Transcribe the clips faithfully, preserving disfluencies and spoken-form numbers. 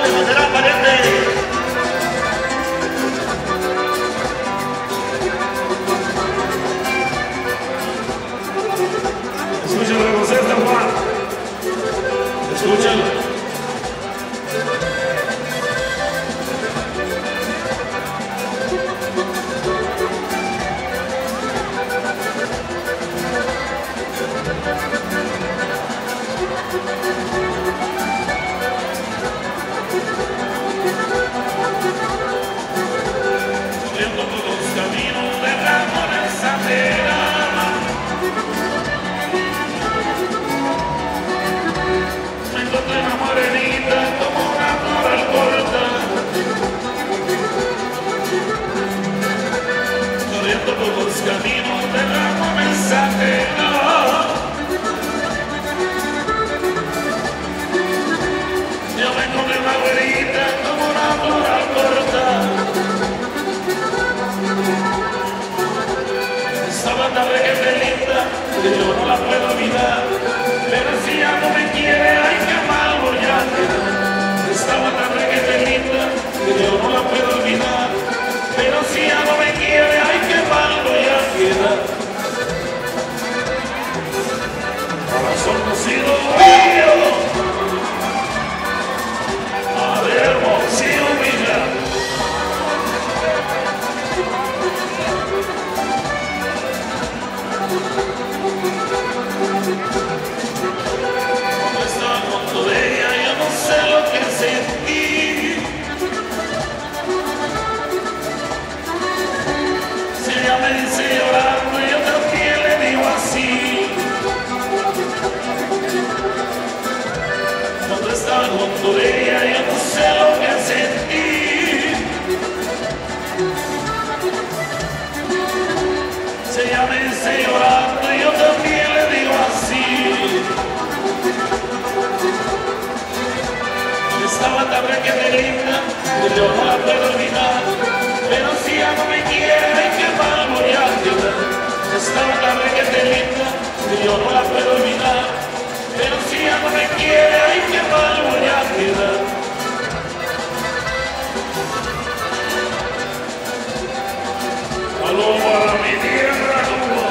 de Macerán, pariente. Escúchalo, José San Juan. Escúchalo. Corriendo por los caminos de la monezadera, me encontré una morenita como una flor corta. Corriendo por los caminos de la monezadera, yo me encontré una güerita como una flor corta. Estaba tan requete linda que yo no la puedo olvidar, pero si ya no me quiere, ay, qué mal voy a quedar. Estaba tan requete linda que yo no la puedo olvidar, pero si ya no me quiere, ay, qué mal voy a quedar. Corazón cocido mío, a ver, hermosillo, mira. Cuando estaba junto de ella, yo no sé lo que sentí. Si ella me dice llorando, yo también le digo así. Cuando estaba junto de ella, yo no sé lo que sentí. Si ella me dice llorando, yo también le digo así. Estaba tan requete linda que yo no la puedo olvidar, pero si ya no me quiere, ay, qué mal voy a quedar. Estaba tan requete linda que yo no la puedo olvidar, pero si ya no me quiere, ay, qué mal voy a quedar. Aló para mi tierra, Cuba.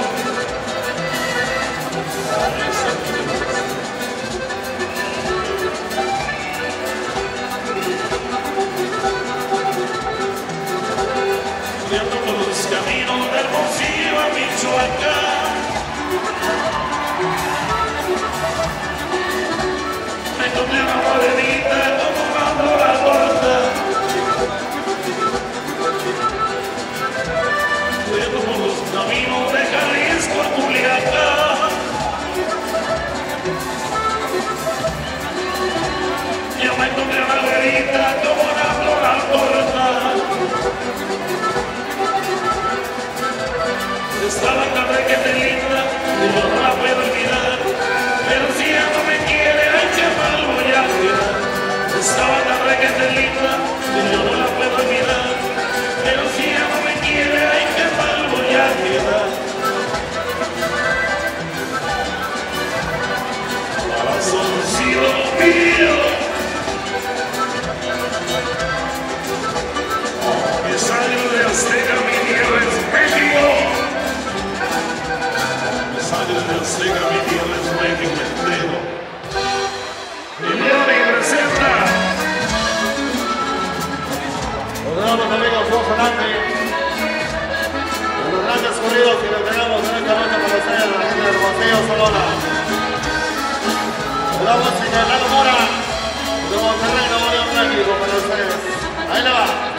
Corriendo por los caminos del Hermosillo a Michoacán, me encontré una morenita como una flor corta. Corriendo por los caminos de Jalisco a Culiacán, yo me encontré una güerita como una flor corta. Estaba tan requete linda que yo no la puedo olvidar, pero si ella no me quiere, ay, qué mal voy a quedar. Estaba tan requete linda que yo no la puedo olvidar, pero si ella no me quiere, ay, qué mal voy a quedar. Corazoncito mío, mi sangre de azteca, mi tierra es México. Sangre de Azteca, mi tierra es México entero. Y Leoni presenta. Nos vemos, amigos, vamos adelante. Los grandes corridos que les tenemos directamente para ustedes, la gente del Hermosillo, Sonora. Nos vamos a Fernando Mora, de Monterrey, Nuevo León, México, para ustedes. Ahí le va.